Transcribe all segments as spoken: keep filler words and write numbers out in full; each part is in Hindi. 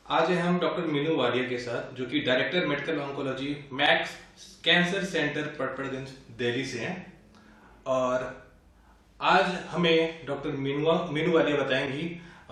आज है हम डॉक्टर मीनू वालिया के साथ, जो कि director medical oncology Max cancer centre Patparganj Delhi से हैं। और आज हमें डॉक्टर मीनू मीनू वालिया बताएंगी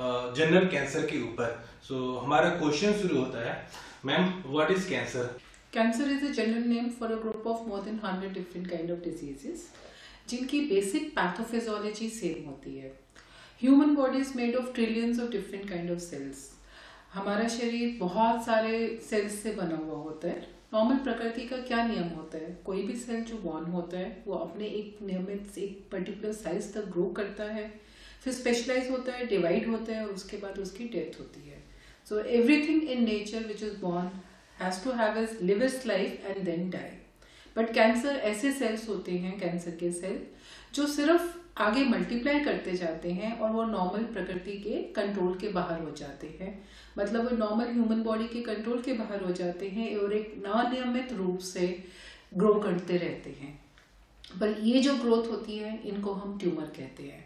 जनरल कैंसर के ऊपर। सो so, हमारा क्वेश्चन शुरू होता है, ma'am what is cancer? Cancer is a general name for a group of more than one hundred different kind of diseases जिनकी basic pathophysiology same होती है। Human body is made of trillions of different kind of cells। हमारा शरीर बहुत सारे सेल्स से बना हुआ होता है। नॉर्मल प्रकृति का क्या नियम होता है, कोई भी सेल जो बॉर्न होता है वो अपने एक नियमित एक पर्टिकुलर साइज तक ग्रो करता है, फिर स्पेशलाइज होता है, डिवाइड होता है और उसके बाद उसकी डेथ होती है। So everything in nature which is born has to have his live his life and then die। But cancer ऐसे सेल्स होते हैं, कैंसर के सेल जो सिर्फ आगे मल्टीप्लाई करते जाते हैं और वो नॉर्मल प्रकृति के कंट्रोल के बाहर हो जाते हैं। मतलब वो नॉर्मल ह्यूमन बॉडी के कंट्रोल के बाहर हो जाते हैं और एक अनियमित रूप से ग्रो करते रहते हैं। पर ये जो ग्रोथ होती है इनको हम ट्यूमर कहते हैं।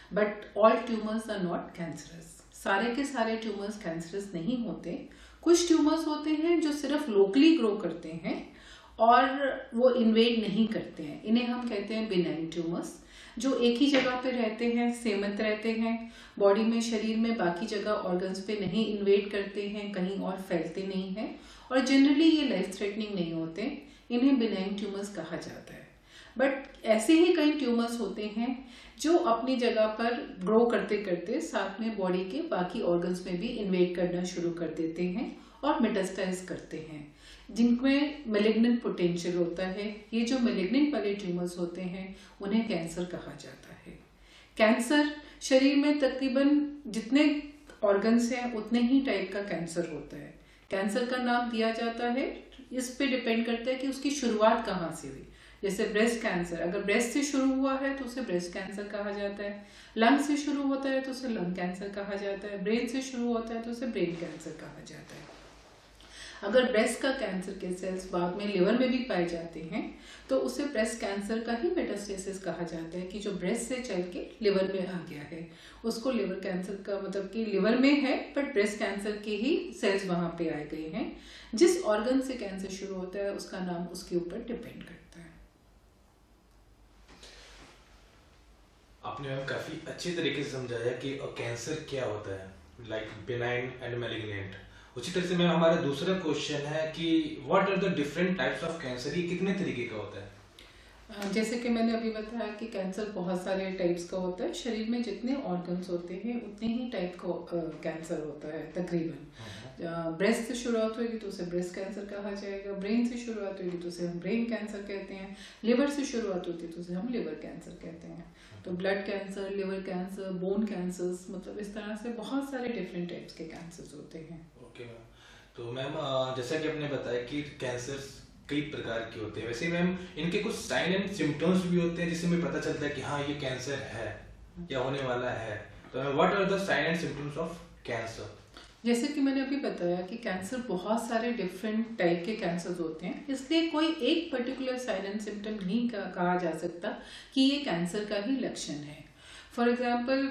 But all tumours are not cancerous. सारे के सारे ट्यूमर्स कैंसरस नहीं होते। कुछ ट्यूमर्स होते हैं जो सिर्फ लोकली ग्रो करते हैं और वो इन्वेड नहीं करते हैं, इन्हें हम कहते हैं बिनाइन ट्यूमर्स, जो एक ही जगह पे रहते हैं, सीमित रहते हैं बॉडी में, शरीर में बाकी जगह ऑर्गन्स पे नहीं इन्वेड करते हैं, कहीं और फैलते नहीं हैं और जनरली ये लाइफ थ्रेटनिंग नहीं होते। इन्हें बिनाइन ट्यूमर्स कहा जाता है। बट ऐसे ही कई ट्यूमर्स होते हैं जो अपनी जगह पर ग्रो करते करते साथ में बॉडी के बाकी ऑर्गन्स में भी इन्वेड करना शुरू कर देते हैं और मेटास्टाइज करते हैं, जिनमें मैलिग्नेंट पोटेंशियल होता है। ये जो मैलिग्नेंट वाले ट्यूमर्स होते हैं उन्हें कैंसर कहा जाता है। कैंसर शरीर में तकरीबन जितने ऑर्गन्स हैं उतने ही टाइप का कैंसर होता है। कैंसर का नाम दिया जाता है, इस पे डिपेंड करता है कि उसकी शुरुआत कहाँ से हुई। जैसे ब्रेस्ट कैंसर, अगर ब्रेस्ट से शुरू हुआ है तो उसे ब्रेस्ट कैंसर कहा जाता है। लंग से शुरू होता है तो उसे लंग कैंसर कहा जाता है। ब्रेन से शुरू होता है तो उसे ब्रेन कैंसर कहा जाता है। अगर ब्रेस्ट का कैंसर के सेल्स बाद में लिवर में भी पाए जाते हैं तो उसे ब्रेस्ट कैंसर का ही मेटास्टेसिस कहा जाता है, कि जो ब्रेस्ट से चल के लिवर में आ गया है उसको लिवर कैंसर का, मतलब कि लिवर में है बट ब्रेस्ट कैंसर के ही सेल्स वहां पे आए गए हैं। जिस ऑर्गन से कैंसर शुरू होता है उसका नाम उसके ऊपर डिपेंड करता है। आपने मैम काफी अच्छे तरीके से समझाया कि कैंसर क्या होता है, लाइक बिनाइन एंड मैलिग्नेंट। उसी तरह से मैम हमारा दूसरा क्वेश्चन है कि what are the different types of cancer, ये कितने तरीके का होता है? जैसे कि मैंने अभी बताया कि कैंसर बहुत सारे टाइप्स का होता है। शरीर में जितने ऑर्गन्स होते हैं उतने ही टाइप का कैंसर होता है तकरीबन। ब्रेस्ट से शुरुआत होगी तो उसे ब्रेस्ट कैंसर कहा जाएगा, ब्रेन से शुरुआत होगी तो उसे हम ब्रेन कैंसर कहते हैं, लिवर से शुरुआत होती है तो उसे हम लिवर कैंसर कहते हैं। तो blood cancer, liver cancer, bone cancers, मतलब इस तरह से बहुत सारे डिफरेंट टाइप्स के कैंसर्स होते हैं। ओके मैम, तो मैम जैसा कि आपने बताया कि कैंसर कई प्रकार के होते हैं, वैसे मैम इनके कुछ साइन एंड सिम्टम्स भी होते हैं जिससे हमें पता चलता है कि हाँ ये कैंसर है या होने वाला है। तो what are the sign and symptoms of cancer? जैसे कि मैंने अभी बताया कि कैंसर बहुत सारे डिफरेंट टाइप के कैंसर होते हैं, इसलिए कोई एक पर्टिकुलर साइन एंड सिम्टम नहीं कहा जा सकता कि ये कैंसर का ही लक्षण है। For example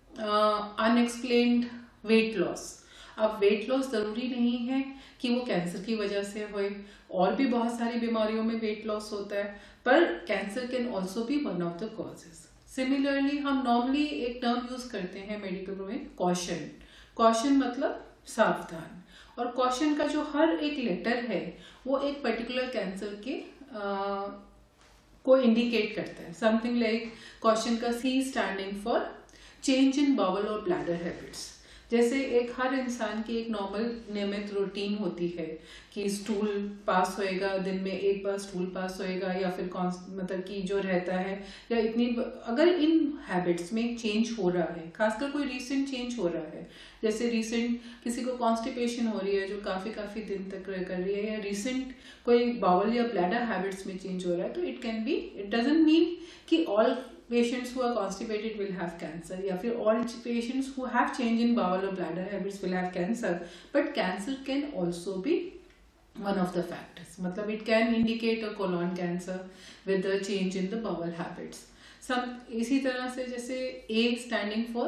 unexplained weight loss. अब वेट लॉस जरूरी नहीं है कि वो कैंसर की वजह से होए, और भी बहुत सारी बीमारियों में वेट लॉस होता है, पर cancer can also be one of the causes. Similarly हम नॉर्मली एक टर्म यूज करते हैं मेडिकल में, कॉशन। कॉशन मतलब सावधान, और कॉशन का जो हर एक लेटर है वो एक पर्टिकुलर कैंसर के आ, को इंडिकेट करता है। समथिंग लाइक कॉशन का C standing for change in bowel और ब्लैडर हैबिट्स। जैसे एक हर इंसान की एक नॉर्मल नियमित रूटीन होती है कि स्टूल पास होएगा, दिन में एक बार स्टूल पास होएगा, या फिर कौन मतलब कि जो रहता है, या इतनी अगर इन हैबिट्स में चेंज हो रहा है, खासकर कोई रीसेंट चेंज हो रहा है, जैसे रीसेंट किसी को कॉन्स्टिपेशन हो रही है जो काफ़ी काफ़ी दिन तक कर रही है, या रीसेंट कोई बाउल या ब्लैडर हैबिट्स में चेंज हो रहा है, तो it can be, it doesn't mean कि all patients who are constipated will have cancer, या फिर all patients who have change in bowel or bladder habits will have cancer, but cancer can also be one of the factors. मतलब it can indicate a colon cancer with the change in the bowel habits. Some इसी तरह से जैसे A standing for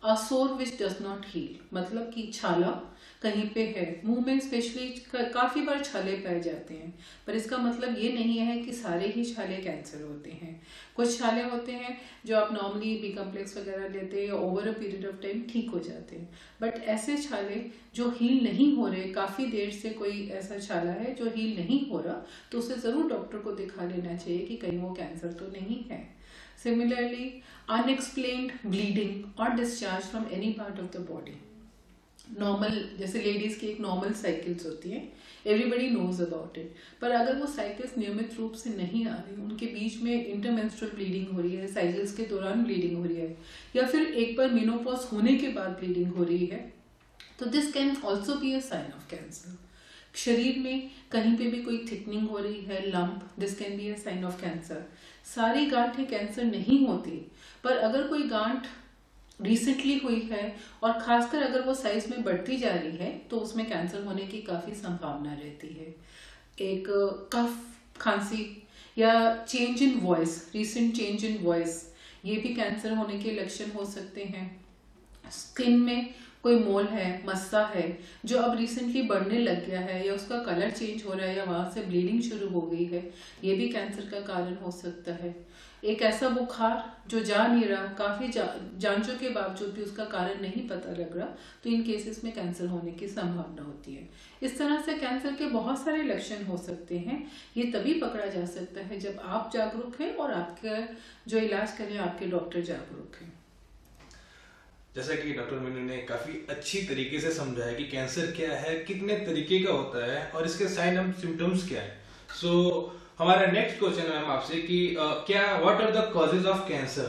अ सोर विच डज नॉट हील, मतलब कि छाला कहीं पे है, मुंह में स्पेशली काफी बार छाले पाए जाते हैं, पर इसका मतलब ये नहीं है कि सारे ही छाले कैंसर होते हैं। कुछ छाले होते हैं जो आप नॉर्मली बी कम्प्लेक्स वगैरह लेते हैं या over a period of time ठीक हो जाते हैं, बट ऐसे छाले जो हील नहीं हो रहे, काफी देर से कोई ऐसा छाला है जो हील नहीं हो रहा, तो उसे जरूर डॉक्टर को दिखा लेना चाहिए कि कहीं वो कैंसर तो नहीं है। सिमिलरली अनएक्सप्लेन्ड ब्लीडिंग और discharge from any part of the body, normal जैसे लेडीज की एक नॉर्मल साइकिल्स होती हैं, एवरीबडी नोज अबाउट इट, पर अगर वो साइकिल्स नियमित रूप से नहीं आ रही, उनके बीच में इंटरमेंस्ट्रुअल ब्लीडिंग हो रही है, साइकिल्स के दौरान ब्लीडिंग हो रही है, या फिर एक बार मेनोपॉज होने के बाद ब्लीडिंग हो रही है, तो this can also be a sign of cancer. शरीर में कहीं पे भी कोई थिकनिंग हो रही है, lump, this can be a sign of cancer. सारी गांठें कैंसर नहीं होती, पर अगर कोई गांठ रिसेंटली हुई है और खासकर अगर वो साइज में बढ़ती जा रही है, तो उसमें कैंसर होने की काफी संभावना रहती है। एक कफ, खांसी या change in voice, recent change in voice, ये भी कैंसर होने के लक्षण हो सकते हैं। स्किन में कोई मोल है, मस्सा है जो अब रिसेंटली बढ़ने लग गया है, या उसका कलर चेंज हो रहा है, या वहां से ब्लीडिंग शुरू हो गई है, ये भी कैंसर का कारण हो सकता है। एक ऐसा बुखार जो जा नहीं रहा, काफी जा, जांचों के बावजूद भी उसका कारण नहीं पता लग रहा, तो इन केसेस में कैंसर होने की संभावना होती है। इस तरह से कैंसर के बहुत सारे लक्षण हो सकते हैं। ये तभी पकड़ा जा सकता है जब आप जागरूक हैं और आपके जो इलाज करें आपके डॉक्टर जागरूक हैं। जैसा कि डॉक्टर मीनू ने काफी अच्छी तरीके से समझाया कि कैंसर क्या है, कितने तरीके का होता है और इसके साइन एंड सिम्टम्स क्या है। सो so, हमारा नेक्स्ट क्वेश्चन है आपसे कि uh, क्या what are the causes of cancer?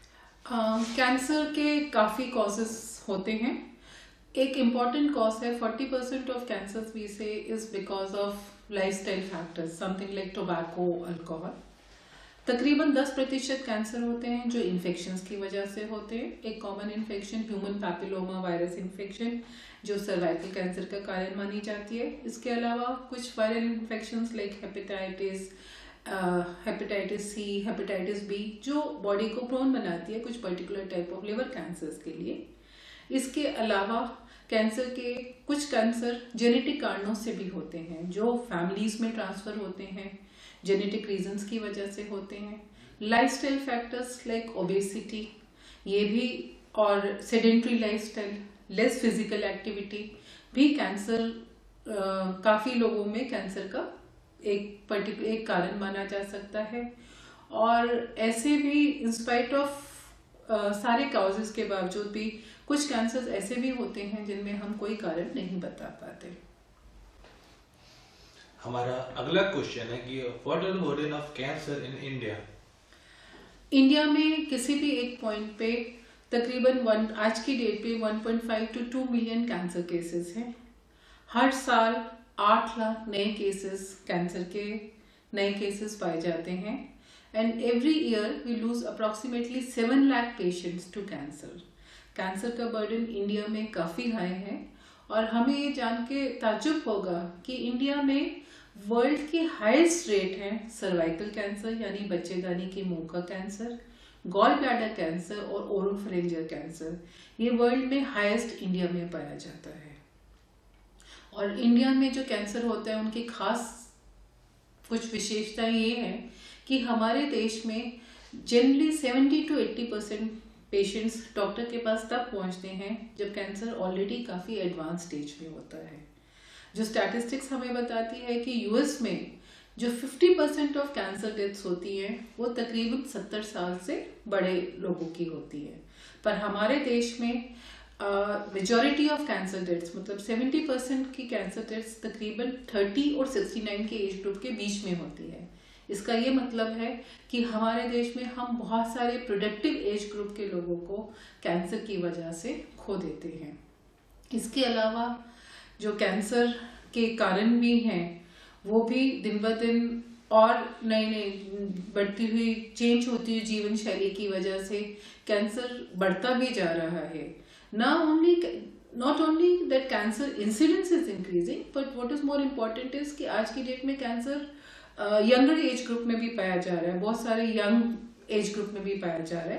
Cancer के काफी कॉजेज होते हैं। एक इम्पॉर्टेंट कॉज है, forty percent of cancer we see is because of lifestyle factors, something like tobacco, alcohol. तकरीबन दस प्रतिशत कैंसर होते हैं जो इन्फेक्शंस की वजह से होते हैं। एक common infection human papilloma virus infection जो सर्वाइकल कैंसर का कारण मानी जाती है। इसके अलावा कुछ viral infections like hepatitis, hepatitis C, hepatitis B जो बॉडी को प्रोन बनाती है कुछ particular type of liver cancers के लिए। इसके अलावा कैंसर के कुछ कैंसर जेनेटिक कारणों से भी होते हैं जो फैमिलीज में ट्रांसफर होते हैं, जेनेटिक रीजंस की वजह से होते हैं। लाइफस्टाइल फैक्टर्स लाइक ओबेसिटी, ये भी, और sedentary lifestyle, less physical activity भी कैंसर, काफी लोगों में कैंसर का एक पर्टिकुलर एक कारण माना जा सकता है। और ऐसे भी इंस्पाइट ऑफ सारे काउजेस के बावजूद भी कुछ कैंसर्स ऐसे भी होते हैं जिनमें हम कोई कारण नहीं बता पाते। हमारा अगला क्वेश्चन है कि what are the burden of cancer in India? India में किसी भी एक पॉइंट पे तकरीबन वन आज की डेट पे one point five to two million cancer cases हैं। हर साल आठ लाख नए केसेस, कैंसर के नए केसेस पाए जाते हैं, and every year we lose approximately seven lakh patients to cancer. Cancer का बर्डन इंडिया में काफी हाई है, और हमें ये जान के ताज्जुब होगा कि इंडिया में वर्ल्ड की हाईएस्ट रेट है सर्वाइकल कैंसर यानी बच्चेदानी के मुंह का कैंसर, गॉल ब्लैडर कैंसर और ओरोफेरिंजियल कैंसर। ये वर्ल्ड में हाईएस्ट इंडिया में पाया जाता है। और इंडिया में जो कैंसर होता है उनकी खास कुछ विशेषताएं ये है कि हमारे देश में generally seventy to eighty percent patients doctor के पास तब पहुंचते हैं जब कैंसर ऑलरेडी काफी एडवांस स्टेज में होता है। जो स्टैटिस्टिक्स हमें बताती है कि यूएस में जो fifty percent of cancer deaths होती हैं वो तकरीबन सत्तर साल से बड़े लोगों की होती है, पर हमारे देश में मेजॉरिटी ऑफ कैंसर डेथ्स मतलब सेवेंटी परसेंट की कैंसर डेथ्स तकरीबन थर्टी और सिक्सटी नाइन के एज ग्रुप के बीच में होती है। इसका ये मतलब है कि हमारे देश में हम बहुत सारे प्रोडक्टिव एज ग्रुप के लोगों को कैंसर की वजह से खो देते हैं। इसके अलावा जो कैंसर के कारण भी हैं वो भी दिन ब दिन और नई नई बढ़ती हुई चेंज होती हुई जीवन शैली की वजह से कैंसर बढ़ता भी जा रहा है। ना only not only that cancer incidence is increasing, but what is more important is कि आज की डेट में कैंसर यंगर एज ग्रुप में भी पाया जा रहा है, बहुत सारे यंग एज ग्रुप में भी पाया जा रहा है।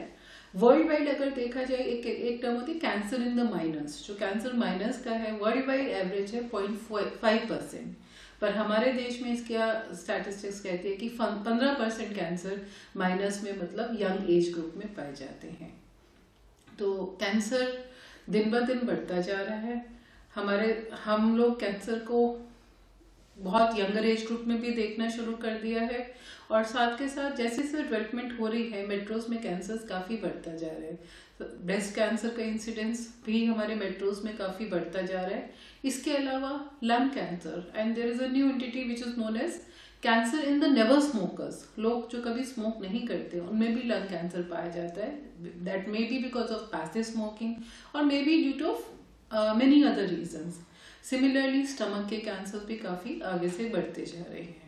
वर्ल्ड वाइड अगर देखा जाए एक एक टर्म होती है कैंसर इन द माइनस, जो कैंसर माइनस का है वर्ल्ड वाइड एवरेज है पॉइंट फाइव परसेंट, पर हमारे देश में इसका स्टैटिस्टिक्स कहती है कि पंद्रह परसेंट कैंसर माइनस में मतलब यंग एज ग्रुप में पाए जाते हैं। तो कैंसर दिन ब दिन बढ़ता जा रहा है। हमारे हम लोग कैंसर को बहुत यंगर एज ग्रुप में भी देखना शुरू कर दिया है, और साथ के साथ जैसे जैसे डेवलपमेंट हो रही है मेट्रोज में कैंसर्स काफ़ी बढ़ता जा रहा है। ब्रेस्ट कैंसर का इंसिडेंस भी हमारे मेट्रोज में काफ़ी बढ़ता जा रहा है। इसके अलावा lung cancer, and there is a new entity which is known as cancer in the never smokers, लोग जो कभी स्मोक नहीं करते उनमें भी लंग कैंसर पाया जाता है। That may be because of passive smoking और may be due to many other reasons. Similarly stomach के कैंसर भी काफ़ी आगे से बढ़ते जा रहे हैं।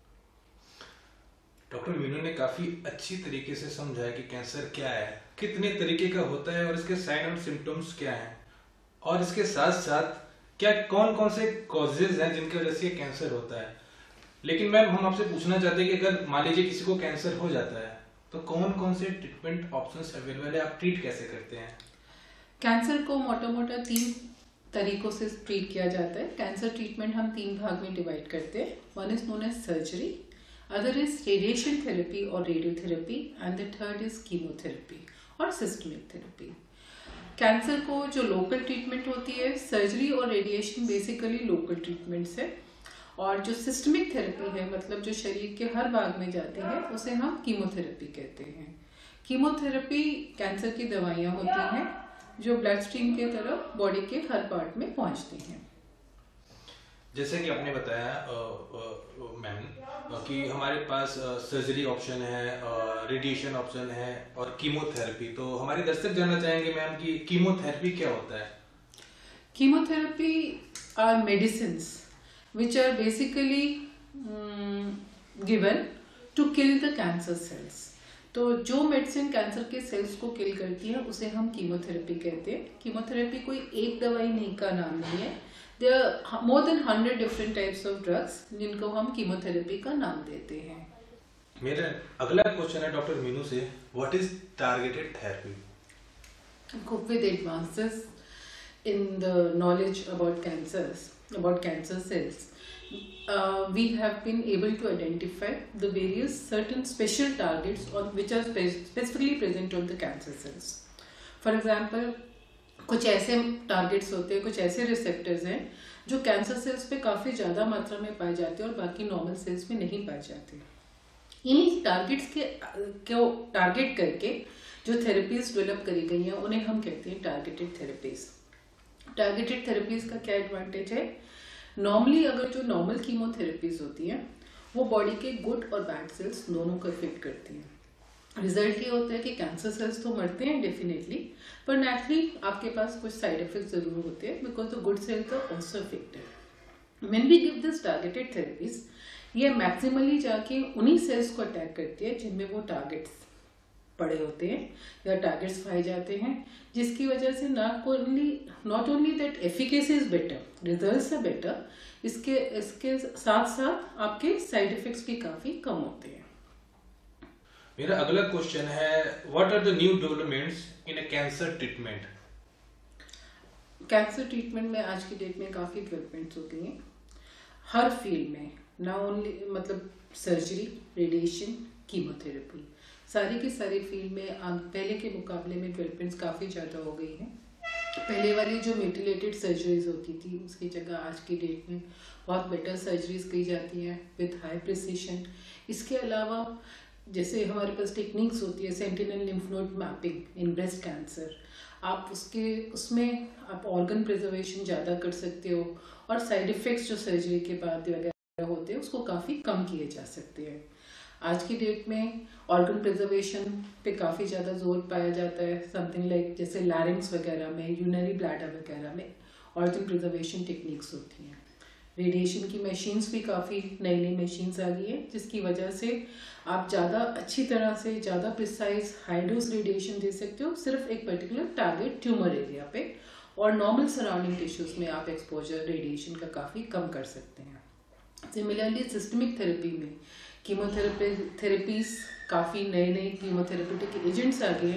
डॉक्टर मीनू ने काफी अच्छी तरीके से समझाया कि कैंसर क्या है, कितने तरीके का होता है और इसके साइन और सिम्टम्स क्या हैं, और इसके साथ साथ क्या कौन कौन से कॉजेज हैं जिनकी वजह से कैंसर होता है। लेकिन मैम हम आपसे पूछना चाहते हैं कि अगर मान लीजिए किसी को कैंसर हो जाता है तो कौन कौन से ट्रीटमेंट ऑप्शंस अवेलेबल है, आप ट्रीट कैसे करते हैं? कैंसर को मोटा मोटा तीन तरीकों से ट्रीट किया जाता है। कैंसर ट्रीटमेंट हम तीन भाग में डिवाइड करते हैं। One is known as surgery, other is radiation therapy और radiotherapy, and the third is chemotherapy और सिस्टमिक थेरेपी। कैंसर को जो लोकल ट्रीटमेंट होती है, सर्जरी और रेडिएशन बेसिकली लोकल ट्रीटमेंट्स है, और जो सिस्टमिक थेरेपी है मतलब जो शरीर के हर भाग में जाती है उसे हम कीमोथेरेपी कहते हैं। कीमोथेरेपी कैंसर की दवाइयाँ होती हैं जो ब्लड स्ट्रीम के तरफ बॉडी के हर पार्ट में पहुंचती हैं। जैसे कि आपने बताया मैम कि हमारे पास सर्जरी ऑप्शन है, रेडिएशन ऑप्शन है और कीमोथेरेपी, तो हमारे दर्शक जानना चाहेंगे मैम कि कीमोथेरेपी क्या होता है? Chemotherapy are medicines which are basically um, given to kill the cancer cells. तो जो मेडिसिन कैंसर के सेल्स को किल करती है उसे हम कीमोथेरेपी कहते हैं। कीमोथेरेपी कोई एक दवाई नहीं का नाम नहीं है, there are more than hundred different types of drugs जिनको हम कीमोथेरेपी का नाम देते हैं। मेरा अगला क्वेश्चन है डॉक्टर मीनू से, what is targeted therapy? With advances in the knowledge about cancers, about cancer cells, uh, we have been able to identify the various certain special targets on which are spe specifically present on the cancer cells. For example, कुछ ऐसे टारगेट्स होते हैं, कुछ ऐसे रिसेप्टर्स हैं जो कैंसर सेल्स पे काफ़ी ज़्यादा मात्रा में पाए जाते हैं और बाकी नॉर्मल सेल्स में नहीं पाए जाते। इन्हीं टारगेट्स के को टारगेट करके जो थेरेपीज डेवलप करी गई हैं उन्हें हम कहते हैं टारगेटेड थेरेपीज। टारगेटेड थेरेपीज का क्या एडवांटेज है? नॉर्मली अगर जो नॉर्मल कीमोथेरेपीज होती हैं वो बॉडी के गुड और बैड सेल्स दोनों को इफेक्ट करती हैं। रिजल्ट ये होता है कि कैंसर सेल्स तो मरते हैं डेफिनेटली, पर नेचुरली आपके पास कुछ साइड इफेक्ट्स जरूर होते हैं because the good cells are also affected. When we give this targeted therapies, ये मैक्सिमली जाके उन्हीं सेल्स को अटैक करती है जिनमें वो टारगेट्स पड़े होते हैं या टारगेट्स पाए जाते हैं, जिसकी वजह से not only not only that efficacy is better, results are better, इसके इसके साथ साथ आपके साइड इफेक्ट्स भी काफी कम होते हैं। मेरा अगला क्वेश्चन है, what are the new developments in a cancer treatment? Cancer treatment में आज की डेट में काफी डेवलपमेंट्स हो गई हैं हर फील्ड में, ना ओनली मतलब सर्जरी, रेडिएशन, कीमोथेरेपी, सारी की सारी फील्ड में पहले के मुकाबले में डेवलपमेंट्स काफ़ी ज़्यादा हो गई हैं। पहले वाली जो म्यूटिलेटेड सर्जरीज होती थी उसकी जगह आज की डेट में बहुत बेटर सर्जरीज की जाती हैं विद हाई प्रिसिशन। इसके अलावा जैसे हमारे पास टेक्निक्स होती है sentinel lymph node mapping in breast cancer, आप उसके उसमें आप ऑर्गन प्रिजर्वेशन ज़्यादा कर सकते हो और साइड इफ़ेक्ट्स जो सर्जरी के बाद वगैरह होते हैं उसको काफ़ी कम किए जा सकते हैं। आज की डेट में ऑर्गन प्रिजर्वेशन पे काफ़ी ज़्यादा जोर पाया जाता है, समथिंग लाइक like, जैसे लैरिंग्स वगैरह में, यूरिनरी ब्लैडर वगैरह में ऑर्गन प्रिजर्वेशन टेक्निक्स होती हैं। रेडिएशन की मशीन्स भी काफ़ी नई नई मशीन्स आ गई हैं जिसकी वजह से आप ज़्यादा अच्छी तरह से ज़्यादा प्रिसाइज हाई डोज रेडिएशन दे सकते हो सिर्फ एक पर्टिकुलर टारगेट ट्यूमर एरिया पे, और नॉर्मल सराउंडिंग टिश्यूज़ में आप एक्सपोजर रेडिएशन का काफ़ी कम कर सकते हैं। सिमिलरली सिस्टमिक थेरेपी में कीमोथेरेपी थेरेपीज काफ़ी नए नए कीमोथेरेपेटिक एजेंट्स आ गए हैं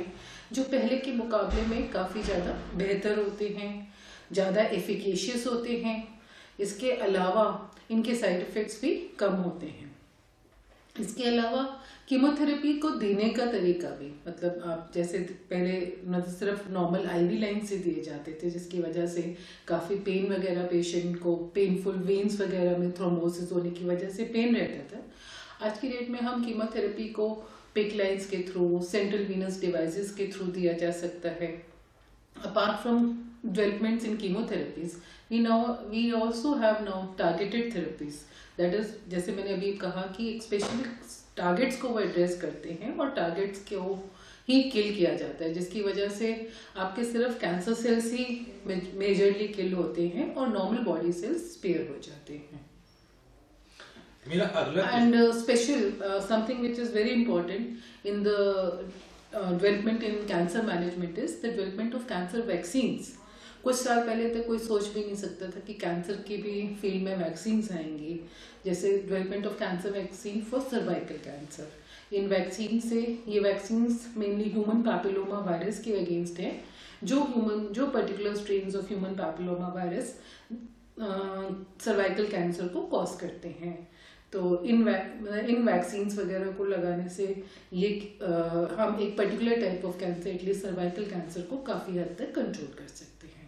जो पहले के मुकाबले में काफ़ी ज़्यादा बेहतर होते हैं, ज़्यादा एफिकेशियस होते हैं। इसके अलावा इनके साइड इफ़ेक्ट्स भी कम होते हैं। इसके अलावा कीमोथेरेपी को देने का तरीका भी, मतलब आप जैसे पहले न सिर्फ नॉर्मल आईवी लाइन से दिए जाते थे, जिसकी वजह से काफ़ी पेन वगैरह, पेशेंट को पेनफुल वेन्स वगैरह में थ्रोम्बोसिस होने की वजह से पेन रहता था। आज की डेट में हम कीमोथेरेपी को पिक लाइन्स के थ्रू, सेंट्रल वीनस डिवाइसेस के थ्रू दिया जा सकता है। Apart from developments in chemotherapies, we now we also have now targeted therapies, that is, जैसे मैंने अभी कहा कि स्पेशली टारगेट्स को वो एड्रेस करते हैं और टारगेट्स को ही किल किया जाता है, जिसकी वजह से आपके सिर्फ कैंसर सेल्स ही मेजरली किल होते हैं और नॉर्मल बॉडी सेल्स स्पेयर हो जाते हैं। मेरा अगला and special something which is very important in the development in cancer management is the development of cancer vaccines. कुछ साल पहले तक कोई सोच भी नहीं सकता था कि कैंसर की भी फील्ड में वैक्सीन्स आएंगी, जैसे development of cancer vaccine for cervical cancer. इन वैक्सीन से, ये vaccines mainly human papilloma virus के अगेंस्ट है, जो ह्यूमन जो particular strains of human papilloma virus cervical cancer को कॉज करते हैं। तो इन वैक इन वैक्सीन्स वगैरह को लगाने से ये आ, हम एक particular type of cancer, at least cervical cancer को काफ़ी हद तक कंट्रोल कर सकते हैं।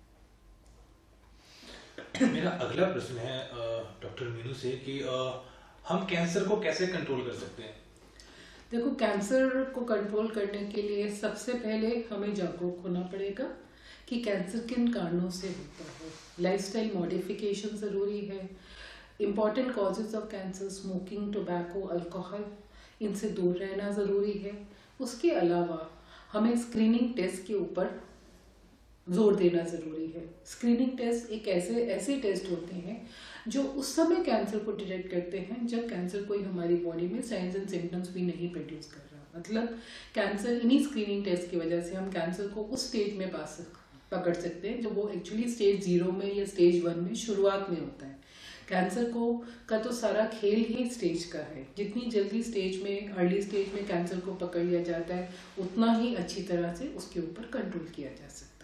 मेरा अगला प्रश्न है डॉक्टर मीनू से कि आ, हम कैंसर को कैसे कंट्रोल कर सकते हैं? देखो, कैंसर को कंट्रोल करने के लिए सबसे पहले हमें जागरूक होना पड़ेगा कि कैंसर किन कारणों से होता है। लाइफस्टाइल मॉडिफिकेशन ज़रूरी है। Important causes of cancer, smoking, tobacco, alcohol, इनसे दूर रहना ज़रूरी है। उसके अलावा हमें स्क्रीनिंग टेस्ट के ऊपर जोर देना ज़रूरी है। स्क्रीनिंग टेस्ट एक ऐसे ऐसे टेस्ट होते हैं जो उस समय कैंसर को डिटेक्ट करते हैं जब कैंसर कोई हमारी बॉडी में साइंस एंड सिम्टम्स भी नहीं प्रोड्यूस कर रहा। मतलब कैंसर, इन्हीं स्क्रीनिंग टेस्ट की वजह से हम कैंसर को उस स्टेज में पा सक पकड़ सकते हैं जो वो एक्चुअली स्टेज जीरो में या स्टेज वन में शुरुआत में होता है। कैंसर को का तो सारा खेल ही स्टेज का है। जितनी जल्दी स्टेज में, अर्ली स्टेज में कैंसर को पकड़ लिया जाता है, उतना ही अच्छी तरह से उसके ऊपर कंट्रोल किया जा सकता है।